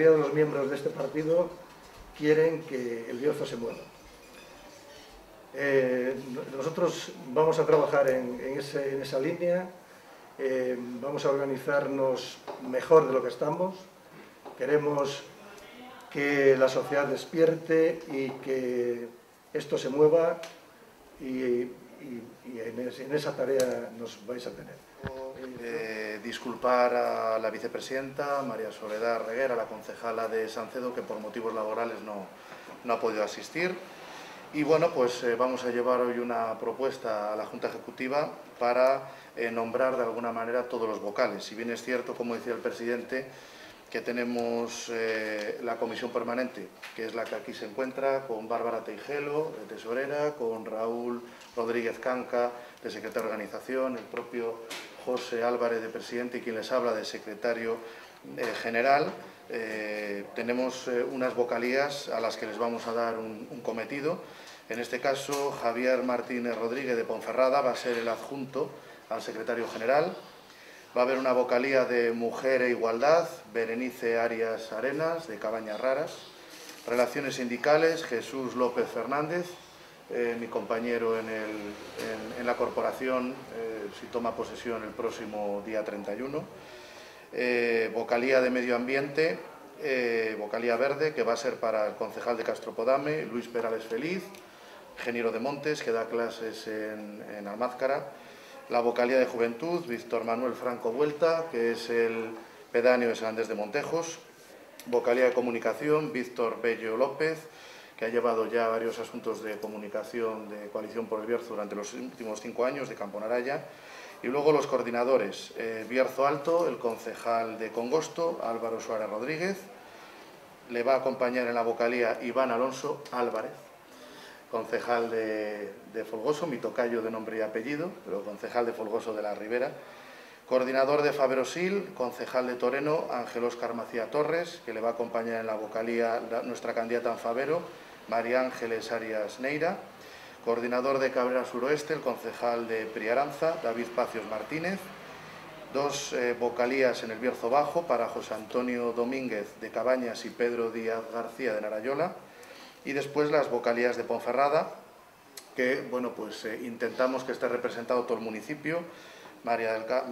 mayoría de los miembros de este partido quieren que el Bierzo se mueva. Nosotros vamos a trabajar en esa línea, vamos a organizarnos mejor de lo que estamos, queremos que la sociedad despierte y que esto se mueva y en esa tarea nos vais a tener. Disculpar a la vicepresidenta María Soledad Reguera, la concejala de Sancedo, que por motivos laborales no ha podido asistir. Y bueno, pues vamos a llevar hoy una propuesta a la Junta Ejecutiva para nombrar de alguna manera todos los vocales. Si bien es cierto, como decía el presidente, que tenemos la comisión permanente, que es la que aquí se encuentra, con Bárbara Teijelo, de tesorera, con Raúl Rodríguez Canca, de secretario de organización, el propio José Álvarez, de presidente, y quien les habla, de secretario general. Tenemos unas vocalías a las que les vamos a dar un cometido. En este caso, Javier Martínez Rodríguez, de Ponferrada, va a ser el adjunto al secretario general. Va a haber una vocalía de Mujer e Igualdad, Berenice Arias Arenas, de Cabañas Raras. Relaciones sindicales, Jesús López Fernández, mi compañero en la corporación, si toma posesión el próximo día 31. Vocalía de Medio Ambiente, vocalía verde, que va a ser para el concejal de Castropodame, Luis Perales Feliz, ingeniero de Montes, que da clases en Almázcara. La vocalía de Juventud, Víctor Manuel Franco Vuelta, que es el pedáneo de San Andrés de Montejos. Vocalía de Comunicación, Víctor Bello López, que ha llevado ya varios asuntos de comunicación de Coalición por el Bierzo durante los últimos 5 años, de Camponaraya. Y luego los coordinadores, Bierzo Alto, el concejal de Congosto, Álvaro Suárez Rodríguez. Le va a acompañar en la vocalía Iván Alonso Álvarez, concejal de Folgoso, mi tocayo de nombre y apellido, pero concejal de Folgoso de la Ribera. Coordinador de Faverosil, concejal de Toreno, Ángel Óscar Macía Torres, que le va a acompañar en la vocalía nuestra candidata en Favero, María Ángeles Arias Neira. Coordinador de Cabrera Suroeste, el concejal de Priaranza, David Pacios Martínez. 2 vocalías en el Bierzo Bajo para José Antonio Domínguez, de Cabañas, y Pedro Díaz García, de Narayola. Y después las vocalías de Ponferrada, que bueno, pues intentamos que esté representado todo el municipio. Mari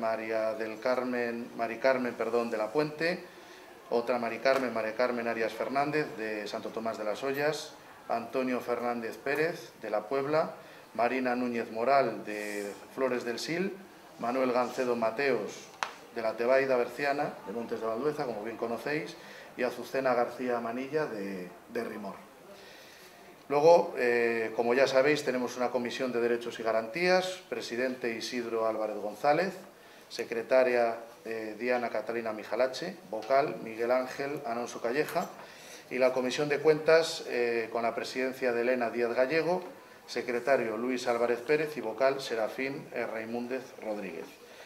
Carmen, de la Puente, otra María Carmen Arias Fernández, de Santo Tomás de las Ollas, Antonio Fernández Pérez, de La Puebla, Marina Núñez Moral, de Flores del Sil, Manuel Gancedo Mateos, de la Tebaida Berciana, de Montes de Valdueza, como bien conocéis, y Azucena García Manilla, de Rimor. Luego, como ya sabéis, tenemos una comisión de Derechos y Garantías, presidente Isidro Álvarez González, secretaria Diana Catalina Mijalache, vocal Miguel Ángel Alonso Calleja, y la comisión de cuentas con la presidencia de Elena Díaz Gallego, secretario Luis Álvarez Pérez y vocal Serafín Raimúndez Rodríguez.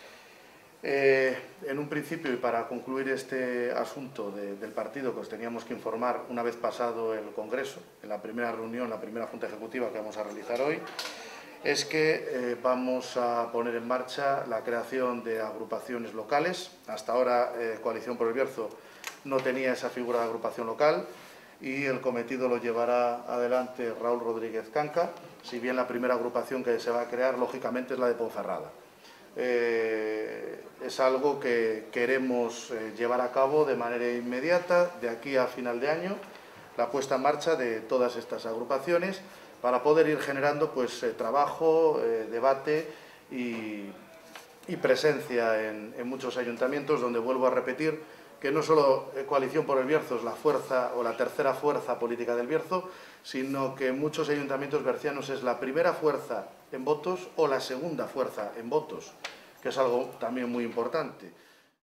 En un principio, y para concluir este asunto del partido, que os teníamos que informar una vez pasado el Congreso, en la primera reunión, la primera Junta Ejecutiva que vamos a realizar hoy, es que vamos a poner en marcha la creación de agrupaciones locales. Hasta ahora Coalición por el Bierzo no tenía esa figura de agrupación local y el cometido lo llevará adelante Raúl Rodríguez Canca, si bien la primera agrupación que se va a crear, lógicamente, es la de Ponferrada. Es algo que queremos llevar a cabo de manera inmediata, de aquí a final de año, la puesta en marcha de todas estas agrupaciones, para poder ir generando pues, trabajo, debate y presencia en muchos ayuntamientos, donde, vuelvo a repetir, que no solo Coalición por el Bierzo es la fuerza o la tercera fuerza política del Bierzo, sino que en muchos ayuntamientos bercianos es la primera fuerza en votos o la segunda fuerza en votos, que es algo también muy importante.